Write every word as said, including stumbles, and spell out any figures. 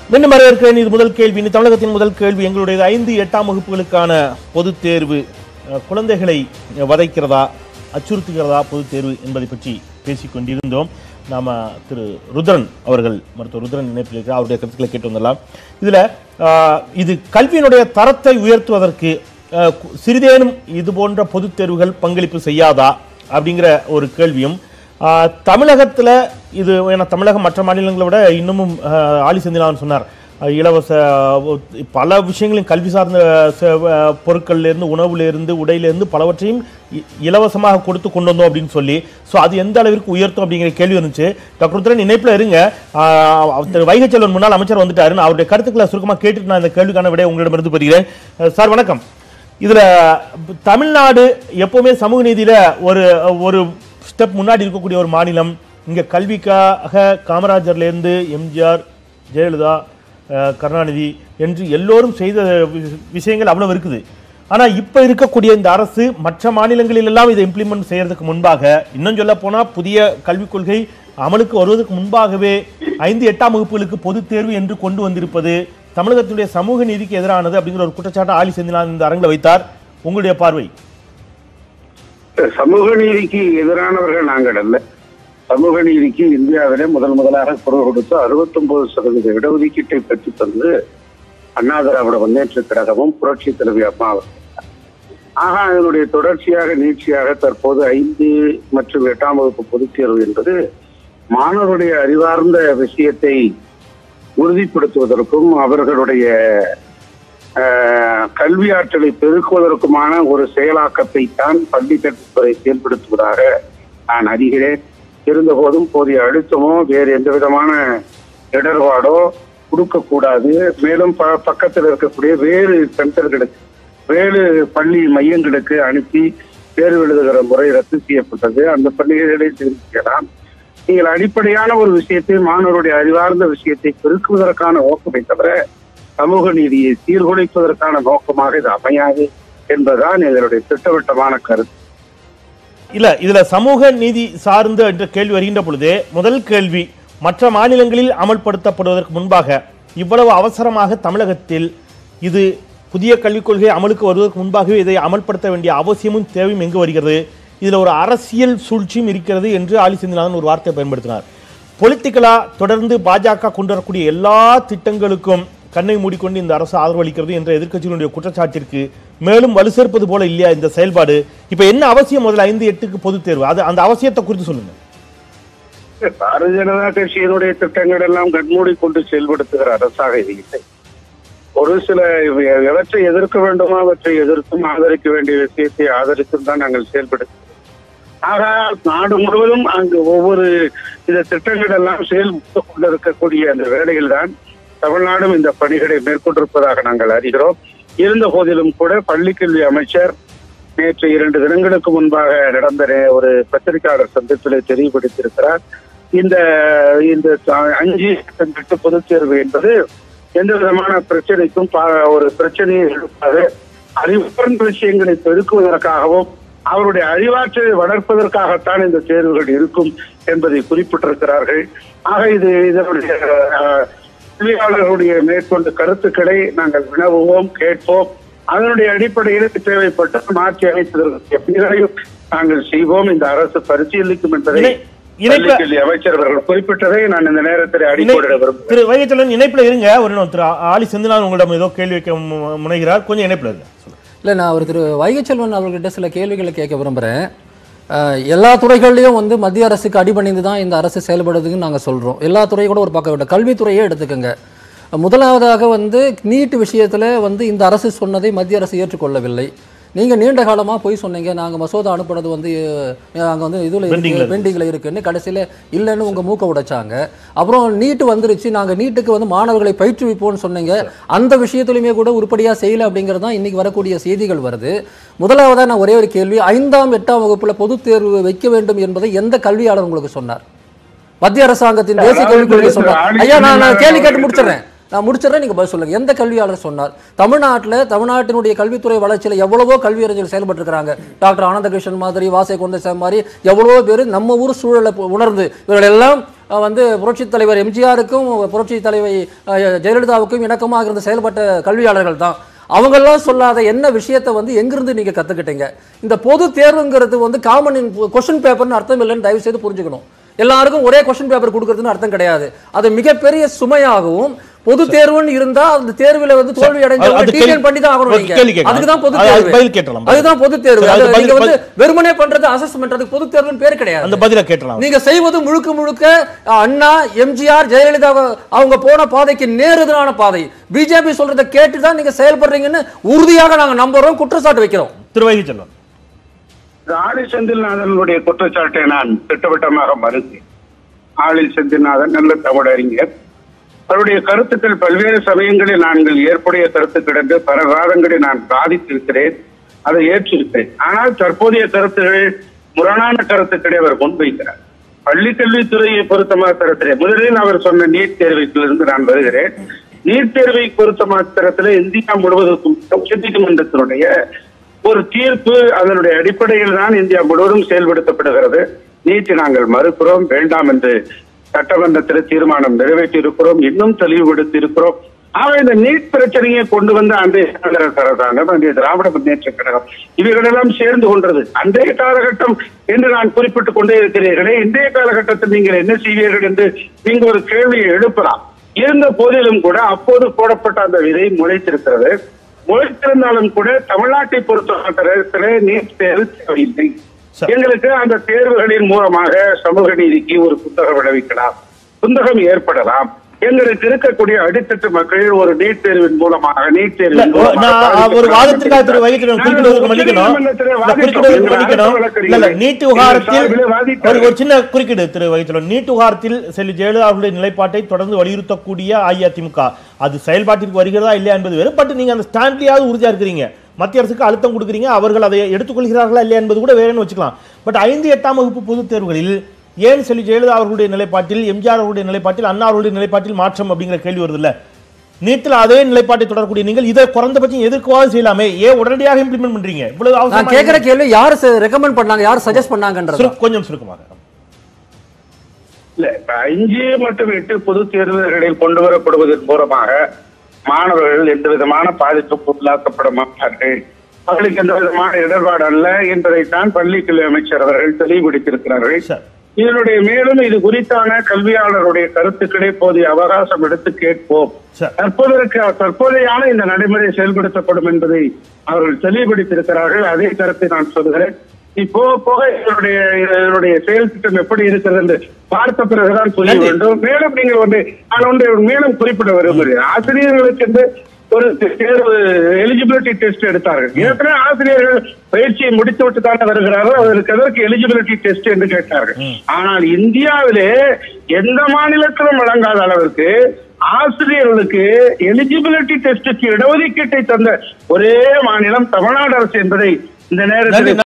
மீண்டும் வரவேற்கிறேன். இது முதல் கேள்வி. இனி தமிழகத்தின் முதல் கேள்வி. எங்களுடைய ஐந்து எட்டாம் வகுப்புகளுக்கான பொதுத் தேர்வு குழந்தைகளை வதைக்கிறதா, அச்சுறுத்துகிறதா பொதுத் தேர்வு என்பதை பற்றி பேசிக் கொண்டிருந்தோம். நாம திரு ருத்ரன் அவர்கள், மருத்துவர் ருத்ரன் இணைப்பில் இருக்கிற அவருடைய கருத்துக்களை கேட்டு வந்துடலாம். இதுல இது கல்வியினுடைய தரத்தை உயர்த்துவதற்கு சிறிதேனும் இது போன்ற பொதுத் தேர்வுகள் பங்களிப்பு செய்யாதா அப்படிங்கிற ஒரு கேள்வியும், தமிழகத்தில் இது ஏன்னா தமிழகம் மற்ற மாநிலங்களை விட இன்னமும் ஆலி செந்திலான் சொன்னார், இலவச பல விஷயங்களையும் கல்வி சார்ந்த பொருட்கள்லேருந்து, உணவுலேருந்து, உடையிலேருந்து பலவற்றையும் இலவசமாக கொடுத்து கொண்டு வந்தோம் அப்படின்னு சொல்லி, ஸோ அது எந்த அளவிற்கு உயர்த்தும் அப்படிங்கிற கேள்வி இருந்துச்சு. டாக்டர் உத்தரன் இணைப்பில் இருங்க. திரு வைகை செல்வன் முன்னாள் அமைச்சர் வந்துட்டாரு. நான் அவருடைய கருத்துக்களை சுருக்கமாக கேட்டுட்டு நான் இந்த கேள்விக்கான விட உங்களிடமிருந்து பெறுகிறேன். சார் வணக்கம். இதில் தமிழ்நாடு எப்போவுமே சமூக நீதியில் ஒரு ஒரு ஸ்டெப் முன்னாடி இருக்கக்கூடிய ஒரு மாநிலம். இங்கே கல்விக்காக காமராஜர்லேருந்து எம்ஜிஆர், ஜெயலலிதா, கருணாநிதி என்று எல்லோரும் செய்த விஷயங்கள் அவ்வளவு இருக்குது. ஆனால் இப்போ இருக்கக்கூடிய இந்த அரசு மற்ற மாநிலங்களிலெல்லாம் இதை இம்ப்ளிமெண்ட் செய்யறதுக்கு முன்பாக, இன்னும் சொல்ல போனால் புதிய கல்விக் கொள்கை அமலுக்கு வருவதற்கு முன்பாகவே ஐந்து எட்டாம் வகுப்புகளுக்கு பொது தேர்வு என்று கொண்டு வந்திருப்பது தமிழகத்துடைய சமூக நீதிக்கு எதிரானது அப்படிங்கிற ஒரு குற்றச்சாட்டை ஆலி செந்திலான் இந்த அரங்கில் வைத்தார். உங்களுடைய பார்வை? சமூக நீதிக்கு எதிரானவர்கள் நாங்கள் அல்ல. சமூக நீதிக்கு இந்தியாவிலே முதல் முதலாக குரல் கொடுத்து அறுபத்தி ஒன்பது சதவீத இடஒதுக்கீட்டை பெற்றுத் தந்து அண்ணா திராவிட முன்னேற்ற கழகமும் புரட்சி தலைவி அம்மா அவர். ஆக அதனுடைய தொடர்ச்சியாக நீட்சியாக தற்போது ஐந்து மற்றும் எட்டாம் வகுப்பு பொதுத் தேர்வு என்பது மாணவருடைய அறிவார்ந்த விஷயத்தை உறுதிப்படுத்துவதற்கும் அவர்களுடைய கல்வி ஆற்றலை பெருக்குவதற்குமான ஒரு செயலாக்கத்தை தான் பள்ளி கல்வித்துறை செயல்படுத்துவதாக நான் அறிகிறேன். இருந்த போதும் போதிய அழுத்தமோ வேறு எந்த விதமான இடர்பாடோ கொடுக்கக்கூடாது. மேலும் ப பக்கத்தில் இருக்கக்கூடிய வேறு சென்டர்களுக்கு, வேறு பள்ளி மையங்களுக்கு அனுப்பி தேர்வு எழுதுகிற முறை ரத்து செய்யப்பட்டது. அந்த பள்ளிகளை தெரிவிக்கலாம். நீங்கள் அடிப்படையான ஒரு விஷயத்தை, மாணவருடைய அறிவார்ந்த விஷயத்தை பெருக்குவதற்கான நோக்கமை தவிர சமூக நீதியை சீர்குலைப்பதற்கான நோக்கமாக இது அமையாது என்பதுதான் எங்களுடைய திட்டவட்டமான கருத்து. இல்ல, இதுல சமூக நீதி சார்ந்த என்ற கேள்வி வருகின்ற பொழுது முதல் கேள்வி, மற்ற மாநிலங்களில் அமல்படுத்தப்படுவதற்கு முன்பாக இவ்வளவு அவசரமாக தமிழகத்தில் இது புதிய கல்விக் கொள்கை அமலுக்கு வருவதற்கு முன்பாகவே இதை அமல்படுத்த வேண்டிய அவசியமும் தேவையும் எங்கு வருகிறது? இதுல ஒரு அரசியல் சூழ்ச்சியும் இருக்கிறது என்று ஆலி செந்திலான் ஒரு வார்த்தையை பயன்படுத்தினார். பொலிட்டிக்கலா தொடர்ந்து பாஜக கொண்டு வரக்கூடிய எல்லா திட்டங்களுக்கும் கண்ணை மூடிக்கொண்டு இந்த அரசு ஆதரவு அளிக்கிறது என்ற எதிர்க்கட்சிகளுடைய குற்றச்சாட்டிற்கு மேலும் வலு சேர்ப்பது போல இல்லையா இந்த செயல்பாடு? இப்ப என்ன அவசியம் முதல்ல ஐந்து எட்டுக்கு பொது தேர்வு? அது அந்த அவசியத்தை குறித்து சொல்லுங்க. பாரதிய ஜனதா கட்சியினுடைய திட்டங்கள் எல்லாம் கண்மூடி கொண்டு செயல்படுத்துகிற அரசாக இது இல்லை. ஒரு சில எவற்றை எதிர்க்க வேண்டுமோ அவற்றை எதிர்த்தும், ஆதரிக்க வேண்டிய விஷயத்தை ஆதரித்தும் தான் நாங்கள் செயல்படுத்துகிறோம். ஆக நாடு முழுவதும் அங்கு ஒவ்வொரு இந்த திட்டங்கள் எல்லாம் செயல்பட்டு கொண்டிருக்கக்கூடிய அந்த வேளையில் தான் தமிழ்நாடும் இந்த பணிகளை மேற்கொண்டிருப்பதாக நாங்கள் அறிகிறோம். இருந்த போதிலும் கூட பள்ளிக்கல்வி அமைச்சர் நேற்று இரண்டு தினங்களுக்கு முன்பாக நடந்த ஒரு பத்திரிகையாளர் சந்திப்பில் தெளிவுபடுத்தியிருக்கிறார். இந்த இந்த அஞ்சு எட்டு பொதுத் தேர்வு என்பது எந்த விதமான பிரச்சனைக்கும் ஒரு பிரச்சனையை எழுப்பாது. அறிவார்ந்த விஷயங்களை பெருக்குவதற்காகவும் அவருடைய அறிவாற்றலை வளர்ப்பதற்காகத்தான் இந்த தேர்வுகள் இருக்கும் என்பதை குறிப்பிட்டிருக்கிறார்கள். ஆக இது இதனுடைய கல்வியாளர்களுடைய மேற்கொண்ட கருத்துக்களை நாங்கள் வினவுவோம், கேட்போம். அதனுடைய அடிப்படையில் தேவைப்பட்ட மாற்றி அமைப்பதற்கு எப்படிகளையும் நாங்கள் செய்வோம். இந்த அரசு பரிசீலிக்கும் என்பதை அமைச்சர் அவர்கள் குறிப்பிட்டதை நான் இந்த நேரத்தில் அடிப்படையிட விரும்புகிறேன். திரு வைகை செல்வன் இணைப்புல இருங்க. ஒரு திரு ஆலி செந்திலான் உங்களிடம் ஏதோ கேள்வி வைக்க முனைகிறார், கொஞ்சம் இணைப்புல இருங்க. இல்லை, நான் ஒரு திரு வைகை செல்வன் அவர்கிட்ட சில கேள்விகளை கேட்க விரும்புகிறேன். எல்லா துறைகள்லையும் வந்து மத்திய அரசுக்கு அடிபணிந்து தான் இந்த அரசு செயல்படுதுன்னு நாங்கள் சொல்கிறோம். எல்லா துறையும் கூட ஒரு பக்கம் விட, கல்வித்துறையே எடுத்துக்கோங்க. முதலாவதாக வந்து நீட் விஷயத்தில் வந்து இந்த அரசு சொன்னதை மத்திய அரசு ஏற்றுக்கொள்ளவில்லை. நீங்கள் நீண்ட காலமாக போய் சொன்னீங்க, நாங்கள் மசோதா அனுப்புனது வந்து நாங்கள் வந்து இதில் இருக்குது, பெண்டிங்கில் இருக்குன்னு. கடைசியில் இல்லைன்னு உங்கள் மூக்க உடைச்சாங்க. அப்புறம் நீட்டு வந்துருச்சு, நாங்கள் நீட்டுக்கு வந்து மாணவர்களை பயிற்றுவிப்போம்னு சொன்னீங்க. அந்த விஷயத்துலையுமே கூட உருப்படியாக செய்யலை அப்படிங்கிறது தான் இன்றைக்கி வரக்கூடிய செய்திகள் வருது. முதலாவதாக நான் ஒரே ஒரு கேள்வி, ஐந்தாம் எட்டாம் வகுப்பில் பொதுத் தேர்வு வைக்க வேண்டும் என்பதை எந்த கல்வியாளர் உங்களுக்கு சொன்னார்? மத்திய அரசாங்கத்தின் தேசிய கல்விக் கொள்கை சொன்னார். ஐயா, நான் கேள்வி கேட்டு முடிச்சிடறேன். நான் முடிச்சிடறேன், நீங்க பதில் சொல்லுங்க. எந்த கல்வியாளர் சொன்னார் தமிழ்நாட்டில் தமிழ்நாட்டினுடைய கல்வித்துறை வளர்ச்சியில் எவ்வளவோ கல்வியறிஞர்கள் செயல்பட்டு இருக்காங்க? டாக்டர் ஆனந்தகிருஷ்ணன் மாதிரி, வாசை குந்தசாமி மாதிரி எவ்வளவோ பேர் நம்ம ஊர் சூழலை உணர்ந்து இவர்கள் எல்லாம் வந்து புரட்சித் தலைவர் எம்ஜிஆருக்கும் புரட்சி தலைவர் ஜெயலலிதாவுக்கும் இணக்கமாக இருந்து செயல்பட்ட கல்வியாளர்கள் தான். அவங்கெல்லாம் சொல்லாத என்ன விஷயத்தை வந்து எங்கிருந்து நீங்க கத்துக்கிட்டீங்க? இந்த பொது தேர்வுங்கிறது வந்து காமன் கொஸ்டின் பேப்பர்னு அர்த்தம் இல்லைன்னு தயவு செய்து புரிஞ்சுக்கணும். எல்லாருக்கும் ஒரே கொஸ்டின் பேப்பர் கொடுக்கறதுன்னு அர்த்தம் கிடையாது. அது மிகப்பெரிய சுமையாகவும் பொது தேர்வுன்னு இருந்தா அந்த தேர்வுல வந்து தோல்வி அடைஞ்சவங்க டீச்சர் பண்ணி தான் ஆகணும். நீங்க அதுக்கு தான் பொது தேர்வு, அதுதான் பொது தேர்வு. நீங்க வந்து வெறுமனே பண்றது அசஸ்மென்ட், அதுக்கு பொது தேர்வுன்னு பேர் கிடையாது. அந்த பதில கேட்கலாம். நீங்க செய்வது முழுக்க முழுக்க அண்ணா, எம்ஜிஆர், ஜெயலலிதா அவங்க போன பாதைக்கு நேரெதிரான பாதை. பிஜேபி சொல்றதை கேட்டு தான் நீங்க செயல்படுறீங்கன்னு உறுதியாக நாங்க நம்புறோம், குற்றச்சாட்டு வைக்கிறோம். திருவைகி செல்வம், ஆளில் செந்தில்நாதனுடைய குற்றச்சாட்டை நான் திட்டவட்டமாக மறுத்தேன். ஆளில் செந்தில்நாதன் நல்ல தமிழறிஞர். அவருடைய கருத்துக்கள் பல்வேறு சமயங்களில் நாங்கள் ஏற்புடைய கருத்துக்கள் என்று பல வாதங்களை நான் பாதித்திருக்கிறேன், அதை ஏற்றிருக்கிறேன். ஆனால் தற்போதைய கருத்துக்கள் முரணான கருத்துக்களை அவர் முன்வைக்கிறார். பள்ளி கல்வித்துறையை பொறுத்த மாத்திரத்திலே முதலில் அவர் சொன்ன நீட் தேர்விலிருந்து நான் வருகிறேன். நீட் தேர்வை பொறுத்த மாத்திரத்திலே இந்தியா முழுவதற்கும் உச்சநீதிமன்றத்தினுடைய ஒரு தீர்ப்பு, அதனுடைய அடிப்படையில் தான் இந்தியா முழுவதும் செயல்படுத்தப்படுகிறது. நீட் நாங்கள் மறுக்கிறோம், வேண்டாம் என்று சட்டமன்றத்தில் தீர்மானம் நிறைவேற்றி இருக்கிறோம், இன்னும் தெளிவுபடுத்தி இருக்கிறோம். ஆக இந்த நீட் பிரச்சனையை கொண்டு வந்த அன்றைய காங்கிரஸ் அரசாங்கம், அன்றைய திராவிட முன்னேற்ற கழகம் இவைகளெல்லாம் சேர்ந்து கொண்டது. அன்றைய காலகட்டம் என்று நான் குறிப்பிட்டுக் கொண்டே இருக்கிறீர்களே, இன்றைய காலகட்டத்தில் நீங்கள் என்ன செய்வீர்கள் என்று நீங்கள் ஒரு கேள்வியை எழுப்பலாம். இருந்த போதிலும் கூட அப்போது போடப்பட்ட அந்த விதை முளைத்திருக்கிறது. முளைத்திருந்தாலும் கூட தமிழ்நாட்டை பொறுத்தவரை நீட் தேர்வு தேவையில்லை. எங்களுக்கு அந்த தேர்வுகளின் மூலமாக சமூக நீதிக்கு ஒரு புத்தகம் விளைவிக்கலாம், புத்தகம் ஏற்படலாம். எங்களுக்கு இருக்கக்கூடிய அடித்தட்டு மக்கள் ஒரு நீட் தேர்வின் மூலமாக நீட் தேர்வின் ஒரு வாதத்திற்காக திரு வைத்தியநாதன் குறிப்பிடுவதற்கு மன்னிக்கணும். நீட் விவகாரத்தில் ஒரு சின்ன குறுக்கீடு திரு வைத்தியநாதன். நீட் விவகாரத்தில் செல்வி ஜெயலலிதா அவர்களுடைய நிலைப்பாட்டை தொடர்ந்து வலியுறுத்தக்கூடிய அஇஅதிமுக அது செயல்பாட்டிற்கு வருகிறதா இல்லையா என்பது வேறு. பட் நீங்க அந்த ஸ்டாண்ட்லயாவது உறுதியா இருக்கிறீங்க, மத்திய அரசுக்கு அழுத்தம் கொடுக்குறீங்க, அவர்கள் அதை எடுத்துக்கொள்கிறார்களா இல்லையா என்பது கூட வேறன்னு வச்சுக்கலாம். பட் ஐந்து எட்டாம் வகுப்பு பொதுத் தேர்வுகளில் ஏன் செல்வி ஜெயலலிதா அவர்களுடைய நிலைப்பாட்டில், எம்ஜிஆர் அவருடைய நிலைப்பாட்டில், அண்ணா அவருடைய நிலைப்பாட்டில் மாற்றம் அப்படிங்கிற கேள்வி வருது இல்ல? நீட்டில் அதே நிலைப்பாட்டை தொடரக்கூடிய நீங்கள் இதை குறைந்தபட்சம் எதிர்க்கவாது செய்யலாமே, ஏன் உடனடியாக இம்ப்ளிமெண்ட் பண்றீங்க? இவ்வளவு அவசரமா கேக்குற கேள்வி யாரு ரெக்கமெண்ட் பண்ணாங்க, யாரு சஜஸ்ட் பண்ணாங்கன்றது கொஞ்சம் சுருக்கமாக. இல்ல, அஞ்சு மற்றும் எட்டு பொது தேர்வுகளில் கொண்டு வரப்படுவதன் மூலமாக மாணவர்கள் எந்த விதமான பாதிப்புக்கு உள்ளாக்கப்பட மாட்டார்கள், அவர்களுக்கு எந்த விதமான இடர்பாடு அல்ல என்பதைத்தான் பள்ளி கல்வி அமைச்சர் அவர்கள் தெளிவுபடுத்தியிருக்கிறார்கள். இதனுடைய மேலும் இது குறித்தான கல்வியாளருடைய கருத்துக்களை போதிய அவகாசம் எடுத்து கேட்போம். தற்போதைக்கு தற்போதையான இந்த நடைமுறை செயல்படுத்தப்படும் என்பதை அவர்கள் தெளிவுபடுத்தியிருக்கிறார்கள். அதே கருத்தை நான் சொல்கிறேன். இப்போ போக இதனுடைய இதனுடைய செயல் திட்டம் எப்படி இருக்கிறது என்று பார்த்த பிறகுதான் புரிய வேண்டும். மேலும் நீங்கள் ஒன்று நான் ஒன்றை மேலும் குறிப்பிட விரும்புகிறேன். ஆசிரியர்களுக்கு என்று ஒரு தேர்வு எலிஜிபிலிட்டி டெஸ்ட் எடுத்தார்கள். ஏற்கனவே ஆசிரியர்கள் பயிற்சியை முடித்து விட்டு தானே வருகிறார்கள், அதற்கு எதற்கு எலிஜிபிலிட்டி டெஸ்ட் என்று கேட்டார்கள். ஆனால் இந்தியாவிலே எந்த மாநிலத்திலும் வழங்காத அளவிற்கு ஆசிரியர்களுக்கு எலிஜிபிலிட்டி டெஸ்டுக்கு இடஒதுக்கீட்டை தந்த ஒரே மாநிலம் தமிழ்நாடு அரசு என்பதை இந்த நேரத்தில்